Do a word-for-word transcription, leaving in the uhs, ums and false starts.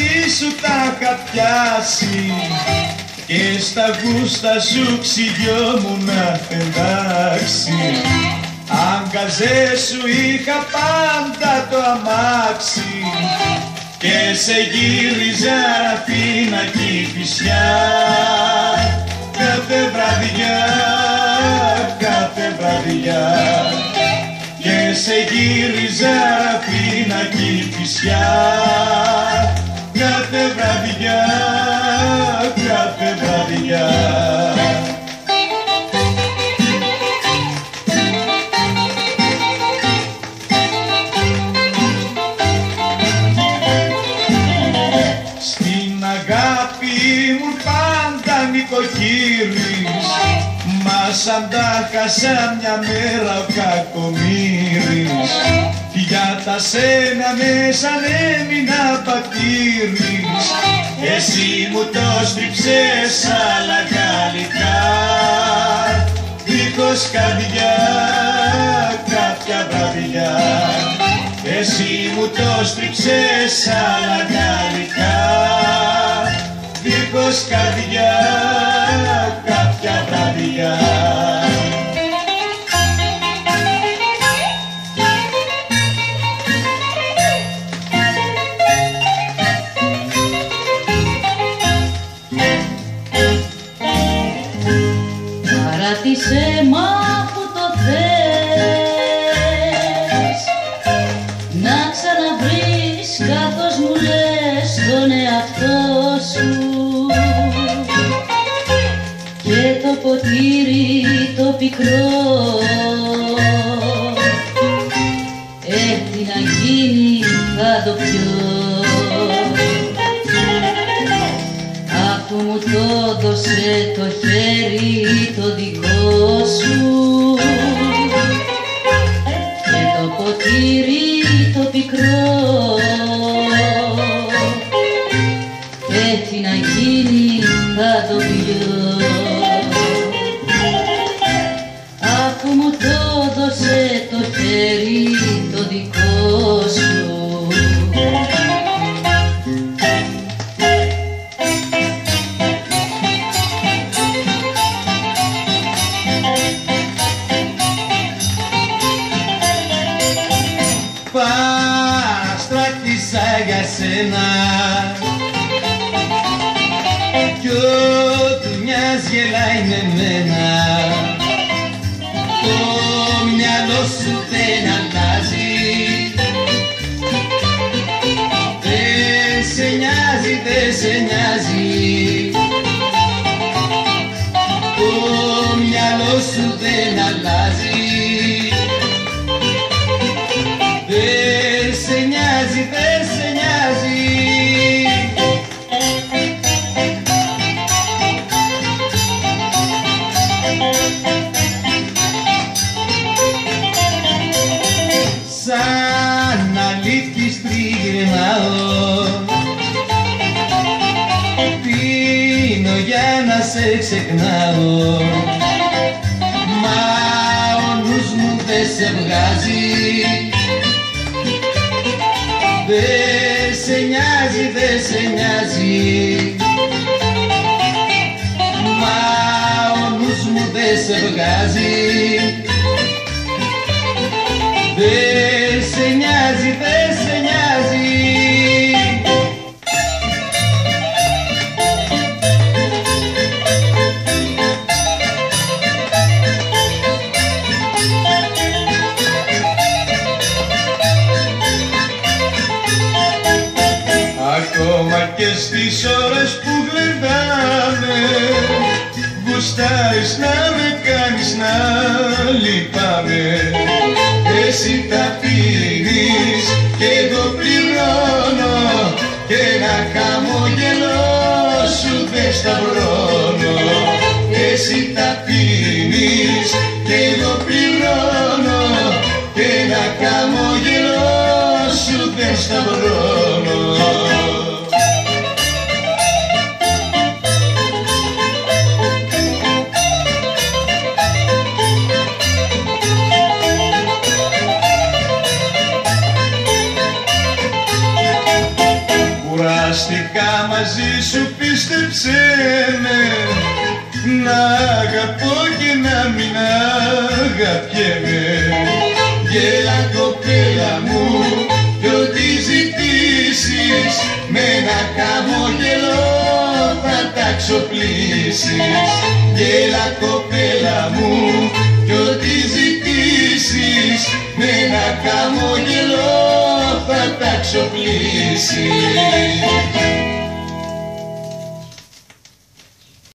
μισή σου τα είχα πιάσει και στα γούστα σου ξυγιόμουν εντάξει. Αγκαζέ σου είχα πάντα το αμάξι και σε γύριζα Αθήνα Κηφισιά κάθε βραδιά, κάθε βραδιά και σε γύριζα Αθήνα Κηφισιά κάθε βραδιά, κάθε βραδιά. Στην αγάπη μου πάντα νοικοκύρης, μα σαν τα χάσα μια μέρα ο κακομοίρης. Για τα σένα μέσα έμεινα πατήρης, εσύ μου το στριψες άλλα γαλλικά, δίχως καρδιά κάποια βραδιά. Εσύ μου το στριψες άλλα γαλλικά, δίχως καρδιά κάποια βραδιά. Παράτησε μα που το θες να ξαναβρεις καθώς μου λες τον εαυτό σου και το ποτήρι το πικρό έρθει να γίνει θα το πιω. Αφού μου το δώσε το χέρι το δικό σου και το ποτήρι το πικρό έρθει να γίνει θα το πιω. Αφού μου το δώσε το χέρι το δικό σου. Παστράτησα για σένα κι ό,τι μοιάζει γελάει με μένα. Το μυαλό σου δεν αλλάζει, δεν σε νοιάζει, δεν σε νοιάζει. Το μυαλό σου δεν αλλάζει, δεν σε νοιάζει, δεν σε νοιάζει. Σαν αλήθης τριγυρνάω, πίνω για να σε ξεχνάω, μα ο νους μου δεν σε βγάζει. Δεν σε νοιάζει, δεν σε νοιάζει, μα ο νους μου δεν σε βγάζει. Δεν σε νοιάζει, δεν σε νοιάζει. Ακόμα και στις ώρες που γλεντάμε γουστάρεις να με κάνεις να λυπάμαι. Εσύ τα πίνεις και εγώ πληρώνω και ένα χαμόγελο σου δεν σταυρώνω. Εσύ τα πίνεις και εγώ πληρώνω και ένα χαμόγελο σου δεν σταυρώνω. αστικά μαζί σου, πίστεψέ με, να αγαπώ και να μην αγαπιέμαι. Γέλα κοπέλα μου κι ό,τι ζητήσεις, με ένα χαμόγελο θα τα ξοπλήσεις. Γέλα κοπέλα μου κι ό,τι ζητήσεις, με ένα χαμόγελο θα τα ξοπλήσεις.